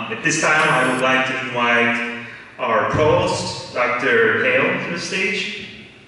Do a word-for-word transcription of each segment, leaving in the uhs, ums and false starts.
at this time, I would like to invite our Provost, Doctor Hale, to the stage.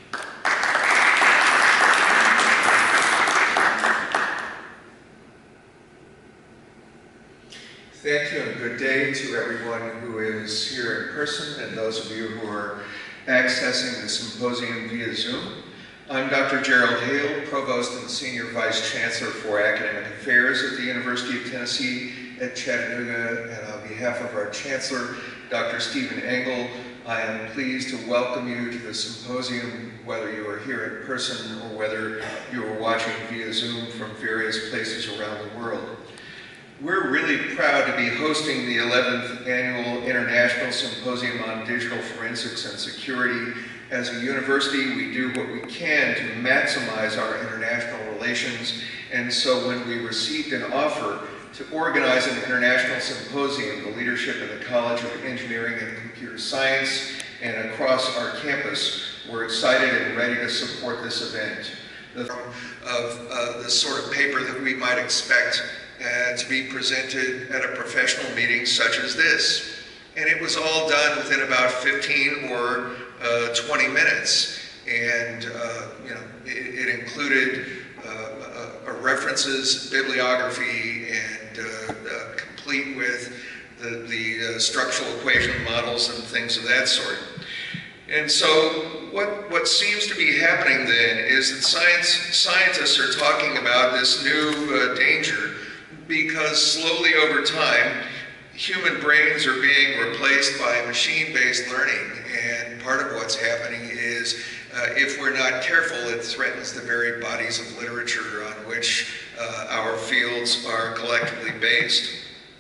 Thank you and good day to everyone who is here in person and those of you who are accessing the symposium via Zoom. I'm Doctor Jerold L, Provost and Senior Vice Chancellor for Academic Affairs at the University of Tennessee at Chattanooga, and on behalf of our Chancellor, Doctor Stephen Engel, I am pleased to welcome you to the symposium, whether you are here in person or whether you are watching via Zoom from various places around the world. We're really proud to be hosting the eleventh Annual International Symposium on Digital Forensics and Security. As a university, we do what we can to maximize our international relations, and so when we received an offer to organize an international symposium, the leadership in the College of Engineering and Computer Science and across our campus were excited and ready to support this event. The of uh, the sort of paper that we might expect uh, to be presented at a professional meeting such as this. And it was all done within about fifteen or uh, twenty minutes. And uh, you know, it, it included uh, uh, references, bibliography, and uh, uh, complete with the, the uh, structural equation models and things of that sort. And so what, what seems to be happening then is that science, scientists are talking about this new uh, danger because slowly over time, human brains are being replaced by machine-based learning. And part of what's happening is, uh, if we're not careful, it threatens the very bodies of literature on which uh, our fields are collectively based.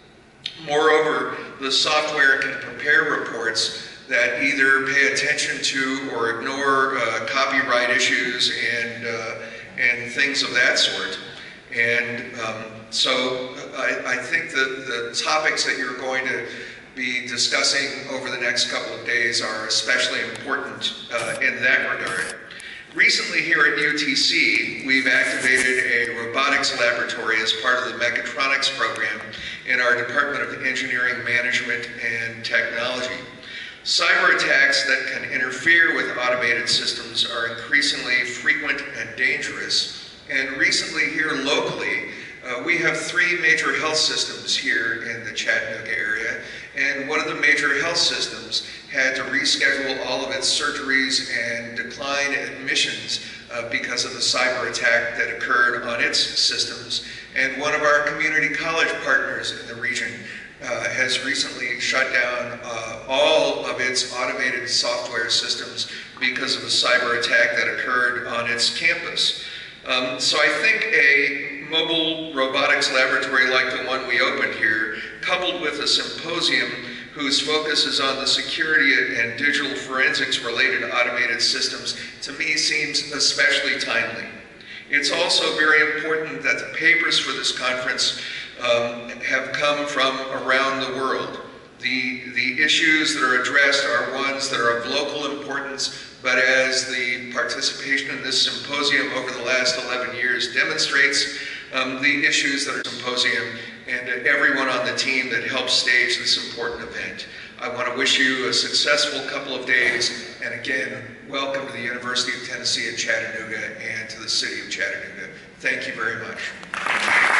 Moreover, the software can prepare reports that either pay attention to or ignore uh, copyright issues and, uh, and things of that sort. And um, so I, I think that the topics that you're going to be discussing over the next couple of days are especially important uh, in that regard. Recently here at U T C, we've activated a robotics laboratory as part of the mechatronics program in our Department of Engineering Management and Technology. Cyber attacks that can interfere with automated systems are increasingly frequent and dangerous. And recently here locally, uh, we have three major health systems here in the Chattanooga area. And one of the major health systems had to reschedule all of its surgeries and decline admissions uh, because of the cyber attack that occurred on its systems. And one of our community college partners in the region Uh, has recently shut down uh, all of its automated software systems because of a cyber attack that occurred on its campus. Um, so I think a mobile robotics laboratory like the one we opened here, coupled with a symposium whose focus is on the security and digital forensics related automated systems, to me seems especially timely. It's also very important that the papers for this conference Um, have come from around the world. The, the issues that are addressed are ones that are of local importance, but as the participation in this symposium over the last eleven years demonstrates, um, the issues that are symposium and uh, everyone on the team that helped stage this important event. I want to wish you a successful couple of days, and again, welcome to the University of Tennessee at Chattanooga and to the city of Chattanooga. Thank you very much.